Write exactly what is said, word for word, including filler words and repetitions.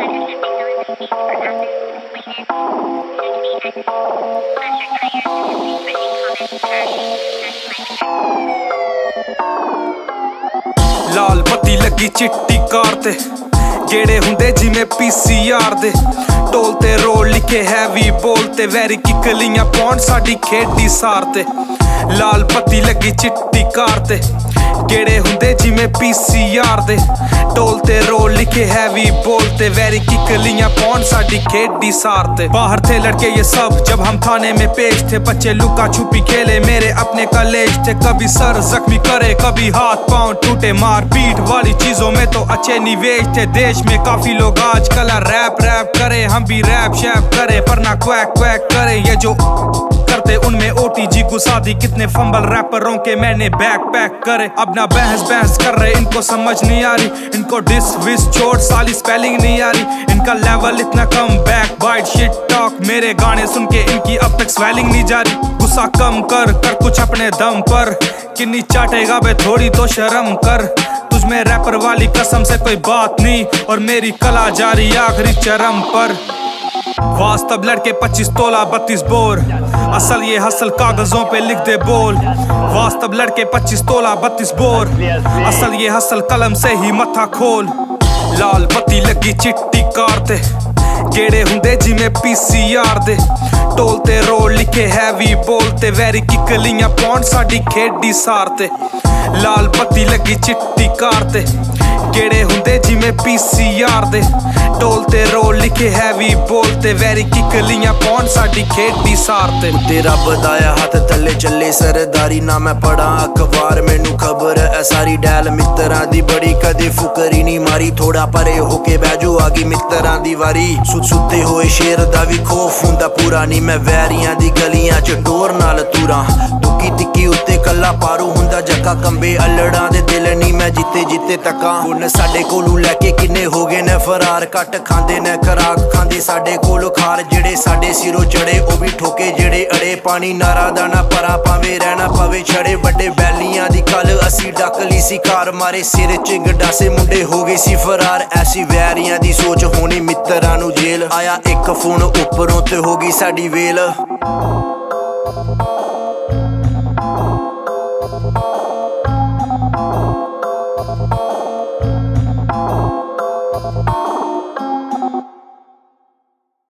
लाल बत्ती लगी चिट्टी कार ते गेड़े हुंदे जिमें पीसीआर दे टोल ते रोल लिखे हैवी बोलते वैरी किकलियां पौंड साडी खेडी सार ते लाल बत्ती लगी चिट्टी कार ते गेड़े हुंदे जिमें पीसीआर दे टोल ते रोल लिखे हैवी बोलते वैरी किकलियां पौंड साडी खेडी सार ते बाहर थे लड़के ये सब जब हम थाने में पेश थे बच्चे लुका छुपी खेले मेरे अपने कॉलेज थे कभी सर जख्मी करे कभी हाथ पांव टूटे मार पीट वाली चीजों में तो अच्छे निवेश थे देश में काफी लोग आजकल रैप रैप करे हम भी रैप शैप करे पर ना क्वैक क्वैक करे ये जो करते उनमें ओटीजी घुसा दी कितने फंबल रैपरों के मैंने बैक पैक करे अब ना बहस बहस कर रहे इनको समझ नहीं आ रही इनको डिस विस छोड़ साली स्पेलिंग नहीं आ रही इनका लेवल इतना कम बैक बाइट शिट टॉक मेरे गाने सुन के इनकी अब तक स्वेलिंग नहीं जा रही गुस्सा कम कर कर कुछ अपने दम पर किन्नी चाटेगा बे थोड़ी तो शर्म कर तुझमें रैपर वाली कसम से कोई बात नहीं और मेरी कला जारी आखिरी चरम पर वास्तव लड़के पच्चीस तोला बत्तीस बोर असल ये हसल कागजों पे लिख दे बोल वास्तव लड़के पच्चीस तोला बत्तीस बोर असल ये हसल कलम से ही मथा खोल लाल बत्ती लगी चिट्टी कार ते गेड़े हुंदे जिमें पीसीआर दे टोल ते रोल लिखे हैवी बोलते वैरी किकलियां पौंड साडी खेडी सार ते लाल बत्ती लगी चिट्टी कार ते गेड़े हुंदे जिमें पीसीआर दे टोल ते रोल लिखे हैवी बोलते वैरी किकलियां पौंड साडी खेडी सार ते तेरा बदाया हाथ थले चले सरदारी ना मैं पढ़ा अखबार मैनू खबर है सारी डैल मित्तरां दी बड़ी कदे फुकरी नहीं मारी थोड़ा परे होके बैजो आ गई मित्तरां दी वारी सुत सुते होए शेर दा भी खौफ हुंदा पूरा नहीं मैं वैरियां दी गलियां च टोर नाल तुरां तुकी तिक्की उत्ते कल्ला पारू हुंदा जक्का कंबे अल्लड़ां दे दिल नहीं मैं जिते जिते तकां हुण साडे कोलू लैके किन्ने हो गए ने फरार कट खांदे ने खराक खांदे साडे कोल खार जेड़े साडे सिरों चढ़े ओ भी ठोके जेड़े अड़े पानी नारा दाना परा पावे रहना पवे छड़े बड़े बैलियां दी कल असी डक ली सी कार मारे सिर च गंडासे मुंडे हो गए सी फरार ऐसी वैरियां दी सोच होनी मित्तरां नू जेल आया एक फोन उपरों ते हो गई साडी वेल।